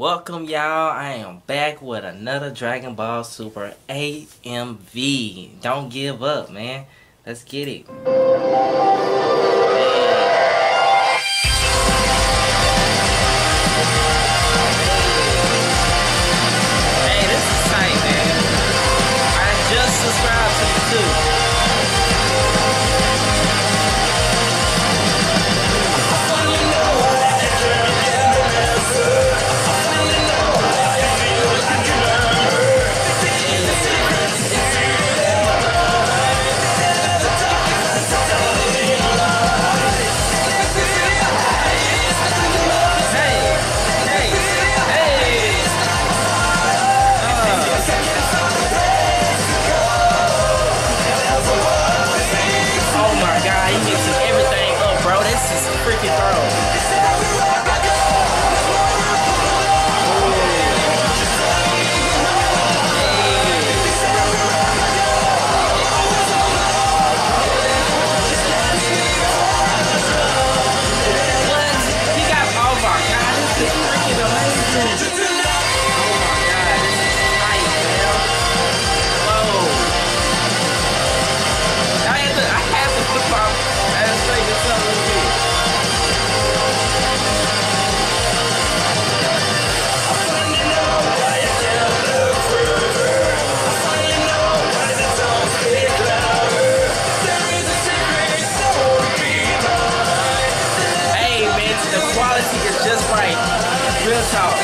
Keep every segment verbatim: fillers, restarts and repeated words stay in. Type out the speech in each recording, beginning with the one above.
Welcome y'all, I am back with another Dragon Ball Super A M V. Don't give up, man. Let's get it. Hey, this is tight, man. I just subscribed to you too. Freaking throw. Just right. Real talk.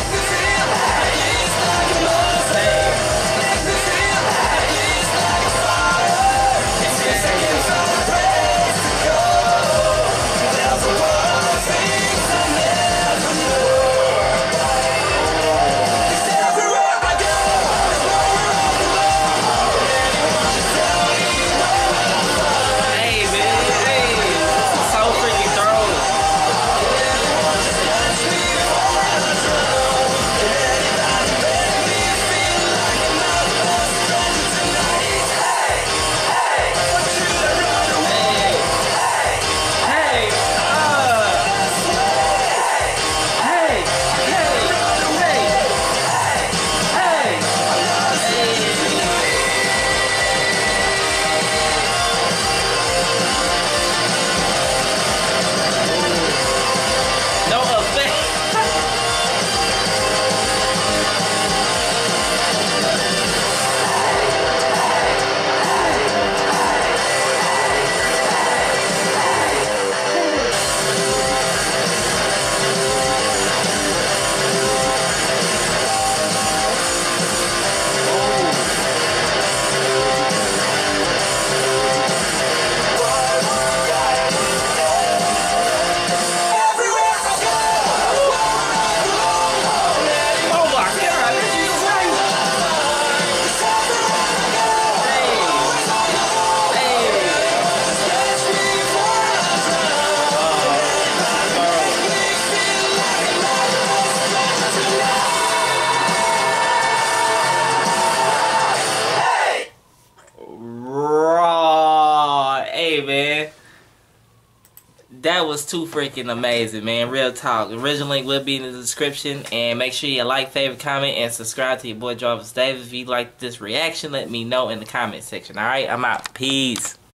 Hey man, that was too freaking amazing, man. Real talk. Original link will be in the description, and make sure you like, favorite, comment, and subscribe to your boy Jarvis Davis. If you like this reaction, let me know in the comment section. Alright, I'm out. Peace.